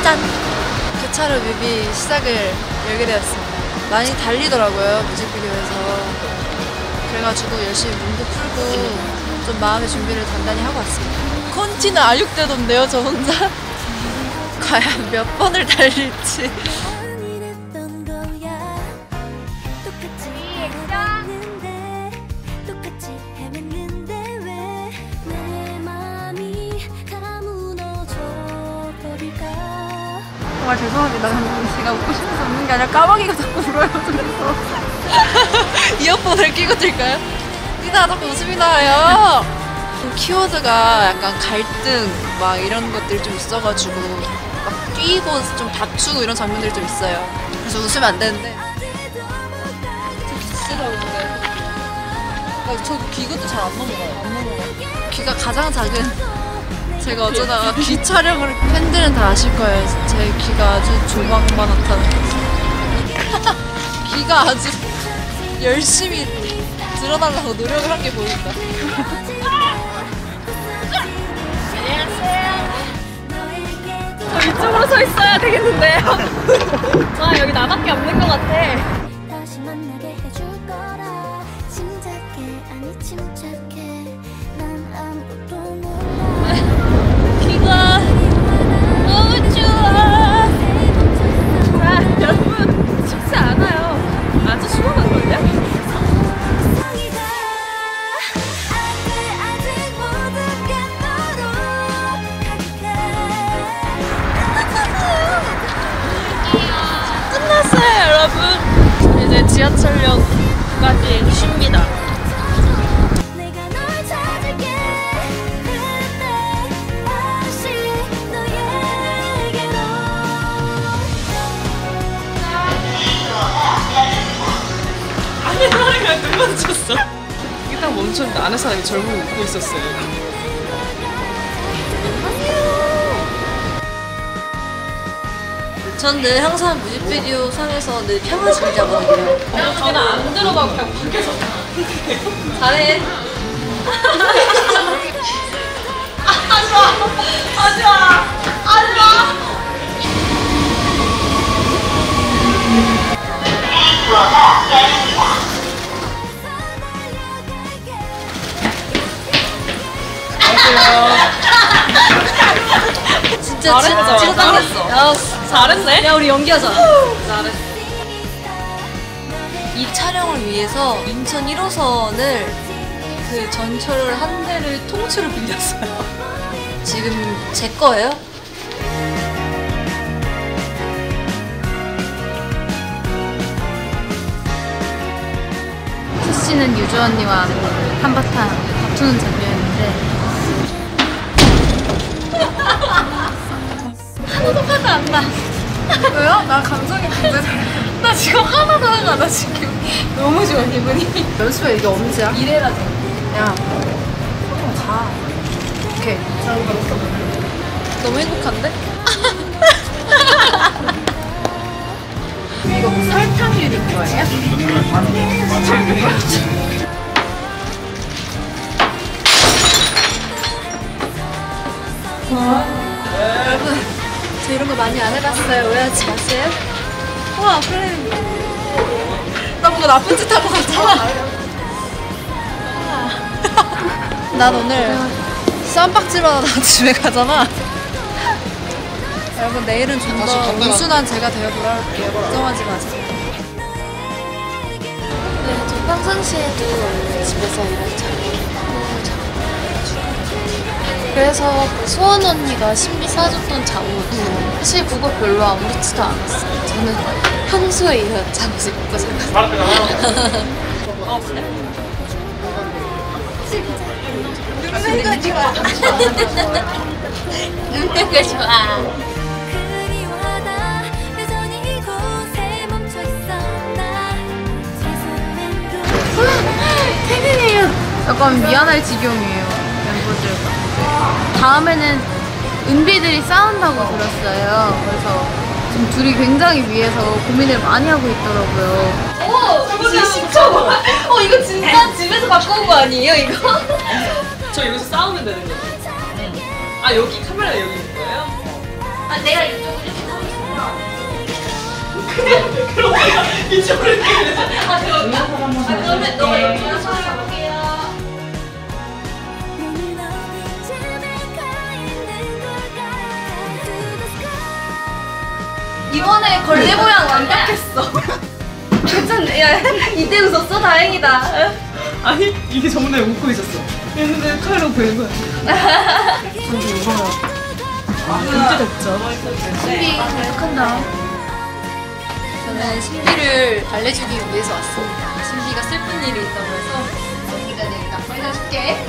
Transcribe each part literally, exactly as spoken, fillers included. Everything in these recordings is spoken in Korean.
짠! 교차로 뮤비 시작을 열게 되었습니다. 많이 달리더라고요, 뮤직비디오에서. 그래가지고 열심히 몸도 풀고 좀 마음의 준비를 단단히 하고 왔습니다. 콘티는 알육대던데요, 저 혼자? 과연 몇 번을 달릴지. 정말 죄송합니다. 제가 웃고 싶어서 웃는 게 아니라 까마귀가 자꾸 울어요. 그래서 이어폰을 끼고 뛸까요? 이다 자꾸 웃음이 나와요. 키워드가 약간 갈등 막 이런 것들이 좀 있어가지고 막 뛰고 좀 다투고 이런 장면들이 좀 있어요. 그래서 웃으면 안 되는데 되게 쓰라고 그래. 저 귀 것도 잘 안 넘어가요. 안 넘어가. 귀가 가장 작은 제가 어쩌다가 귀 촬영을 팬들은 다 아실 거예요. 제 귀가 아주 조망만하다는 거. 귀가 아주 열심히 드러나려고 노력을 한 게 보인다. 저 이쪽으로 서 있어야 되겠는데요. 아 여기 나밖에 없는 것 같아. 다시 만나게 해줄 거라 침착해 아니 침착해 난 아무것도 몰라. 귀가 너무 좋아. 아 여러분 춥지 않아요. 아주 시원하거든요. 이제 지하철역까지 쉽니다. 안에 사람이 눈 마주쳤어. 이게 딱 멈췄는데 안에 사람이 절고 웃고 있었어요. 전 늘 항상 뮤직비디오 상에서 늘 평화주의 자거든요. 저는 안 들어가고 그냥 밖에서 잘해. 하지마! 하지마! 하지마! 진짜 진짜 진짜 당겼어. 야, 잘했네? 야 우리 연기하자. 잘했어. 이 촬영을 위해서 인천 일 호선을 그 전철 한 대를 통째로 빌렸어요. 지금 제 거예요? 수씨는 유주 언니와 한바탕 다투는 장면인데 하나도 화가 안 나. 왜요? 나 감정이 문제다. 나 지금 하나도 화가 안 나. 지금 너무 좋아 기분이. 연수야 이게 언제야? 이래라지. 야 조금 가. 오케이. 너무 행복한데? 이거 뭐 설탕 유린 거예요? 여러분 저 이런 거 많이 안 해봤어요. 오해하지 마세요. 우와 프레임. 나 뭔가 나쁜 짓 한 거 같잖아. 난 오늘 쌈박질만 하다가 집에 가잖아. 여러분 내일은 좀 더 온순한 제가 되어 돌아올게요. 걱정하지 마세요. 네, 저 평상시에도 원래 집에서 일을 잘해요. 그래서 그 소원 언니가 신비 사줬던 잠옷 사실 그거 별로 아무렇지도 않았어요. 저는 평소에 이런 잠옷을 입고 살았어요. 눈매가 좋아. 눈매가 좋아. 태민이에요. 약간 미안할 지경이에요. 멤버들과. 다음에는 은비들이 싸운다고 들었어요. 그래서 지금 둘이 굉장히 위해서 고민을 많이 하고 있더라고요. 오! 이거 진짜 어 이거 진짜 집에서 갖고 온 거 아니에요 이거? 저 여기서 싸우면 되는 거죠? 아 여기 카메라가 여기 있는 거예요? 아 내가 이쪽으로 이쪽으로 이렇게 아 그러면 너가 옆으로 쳐볼게요. 이번에 걸레 모양 완벽했어. 괜찮네. 야, 이때 웃었어? 다행이다. 아니 이게 저번에 웃고 있었어. 근데 카메라 보이는 거야. 저기 이거야. 아 진짜 덥죠. 신비 잘한다. 저는 신비를 달래주기 위해서 왔습니다. 신비가 슬픈 일이 있다고 해서 여기다 내가 빨려줄게.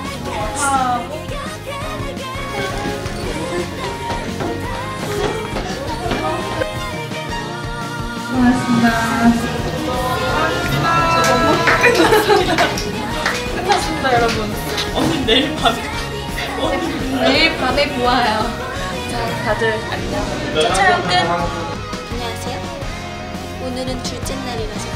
끝났습니다 여러분. 언니 내일 밤에. 내일 밤에 보아요. 자, 다들 안녕. 첫 촬영 끝. 안녕하세요. 오늘은 둘째 날이라서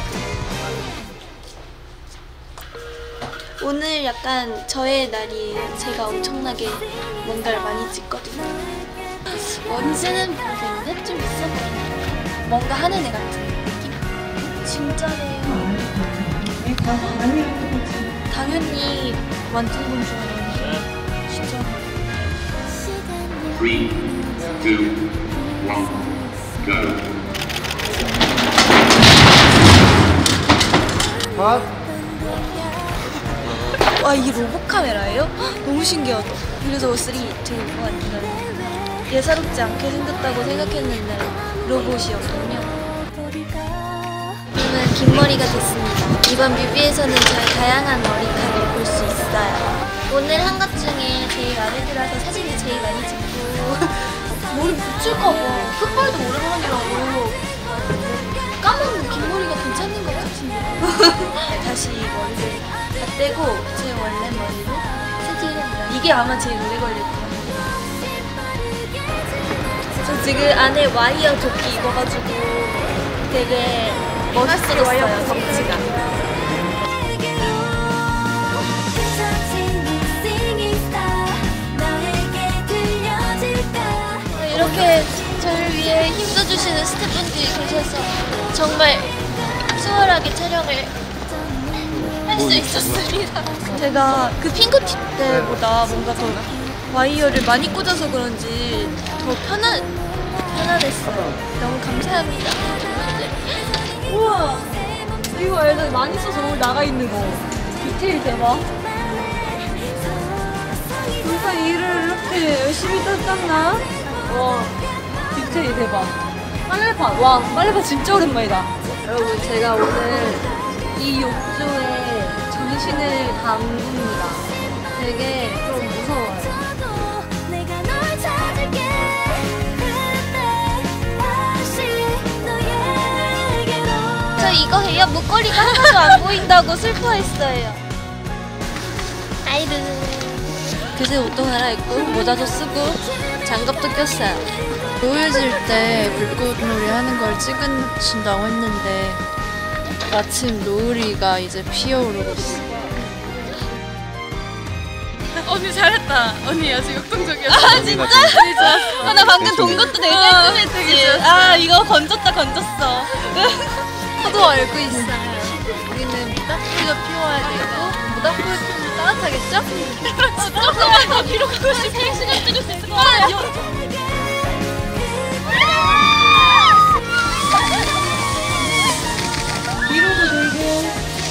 오늘 약간 저의 날이에요. 제가 엄청나게 뭔가를 많이 찍거든요. 언제는 모르겠는데 좀 있어 보이네. 뭔가 하는 애 같은 느낌? 진짜래요. 당연히 완전 본 줄 알았는데 진짜. Three, two, one, go. 와 이게 로봇 카메라예요? 헉, 너무 신기하다. 그래서 쓰리, 이, 일 예사롭지 않게 생겼다고 생각했는데 로봇이었군요. 저는 긴 머리가 됐습니다. 이번 뮤비에서는 저의 다양한 머리카락을 볼 수 있어요. 오늘 한 것 중에 제일 마음에 들어서 사진을 제일 많이 찍고 머리 붙일까봐 흑발도 오랜만이라고 까만 긴 머리가 괜찮은 것 같은데 다시 머리를 다 떼고 제 원래 머리로 세팅을 합니다. 이게 아마 제일 오래 걸릴 거예요. 저 지금 안에 와이어 조끼 입어가지고 되게 멋있어졌어요, 덩치가. 이렇게 저를 위해 힘써주시는 스태프분들이 계셔서 정말 수월하게 촬영을 할 수 있었습니다. 제가 그 핑크팁 때보다 뭔가 더 와이어를 많이 꽂아서 그런지 더 편한, 편안했어요. 너무 감사합니다. 우와! 이거 알죠? 많이 써서 오늘 나가 있는 거. 디테일 대박. 누가 일을 이렇게 열심히 땄나? 와, 디테일 대박. 빨래판, 와, 빨래판 진짜 오랜만이다. 여러분, 제가 오늘 이 욕조에 전신을 담깁니다. 되게 좀 무서워요. 저 이거 해요? 목걸이가 하나도 안 보인다고 슬퍼했어요. 아이르. 그새 옷도 갈아입고 모자도 쓰고 장갑도 꼈어요. 보여질 때 불꽃놀이 하는 걸 찍으신다고 했는데 마침 노을이가 이제 피어오르고 있어. 언니 잘했다. 언니 아주 역동적이었어. 아 진짜? 언니 좋았어. 아, 나 방금 돈 것도 내년쯤 했지. 아 이거 건졌다 건졌어. 저도 알고 있어요. 우리는 모닥불도 피워야 되고 모닥불 피우면 따뜻하겠죠? 조금만 더 뒤로 가고 싶어. 시간 찍을 수 있을 것 같아요. 뒤로도 돌고.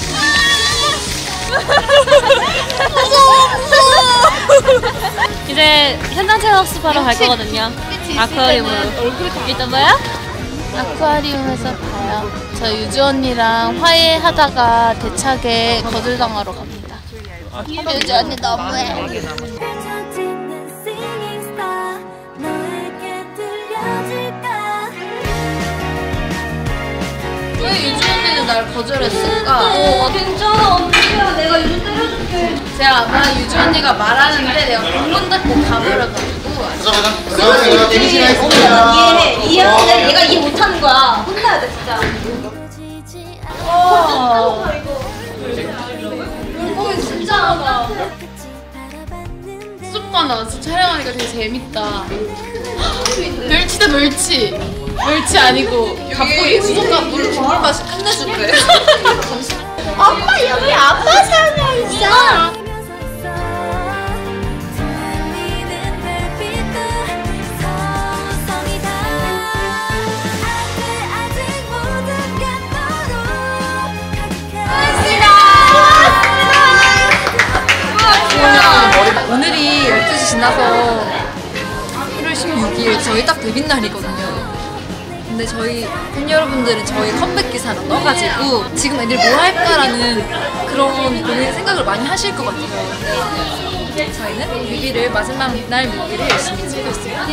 이제 현장 체험 학습하러 갈 거거든요. 아쿠아리움으로. 이따 봐요? 아쿠아리움에서 봐요. 저 유주 언니랑 화해하다가 대차게 거절당하러 갑니다. 유주 언니 너무해. 왜 유주 언니는 날 거절했을까? 어, 괜찮아 언니야. 내가 유주 때려줄게. 제가 아마 유주 언니가 말하는데 내가 공문 닫고 가버려가지고 그럴 수 있지. 언니가 이해해. 이해하는데 얘가 이해 못하는 거야. 혼나야 돼 진짜. 와. 물고기 진짜 많아. 쑥바 나왔어. 촬영하니까 되게 재밌다. 멸치다 멸치. 멸치 아니고 여기 수족관 물 국물 맛이 끝내줄게. 엄마 여기 아빠 사랑 있어. 오늘이 열두 시 지나서 일월 십육 일 저희 딱 데뷔 날이거든요. 근데 저희 팬 여러분들은 저희 컴백 기사를 떠가지고 지금 애들 뭐 할까라는 그런 고민 생각을 많이 하실 것 같아요. 근데 저희는 뮤비를 마지막 날 뮤비를 열심히 찍고 있습니다.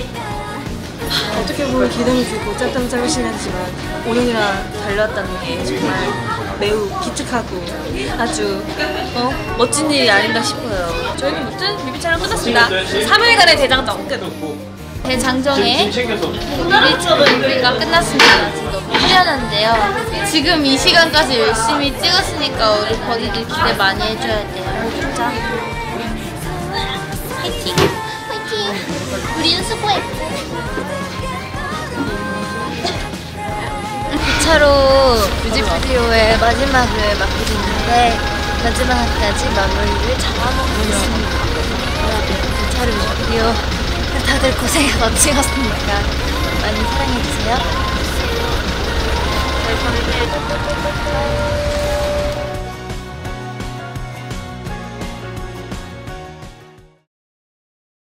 어떻게 보면 기름이 주고 짝당 짜으시는지만 오늘이랑 달려왔다는 게 정말 매우 기특하고 아주 어? 멋진 일이 아닌가 싶어요. 저희는 무튼 뮤비 촬영 끝났습니다. 삼 일간의 대장정 끝. 대장정의 뮤비 뮤비가 끝났습니다. 지금 너무 후련한데요. 지금 이 시간까지 열심히 찍었으니까 우리 버디들 기대 많이 해줘야 돼요. 진짜. 화이팅! 화이팅! 우리는 수고했고. 이 차로 뮤직비디오의 마지막을 맡게 됐는데 마지막까지 마무리를 잡아먹겠습니다. 여러분, 이 차로 뮤직비디오 다들 고생해서 찍었으니까 많이 사랑해주세요. 저희 버디들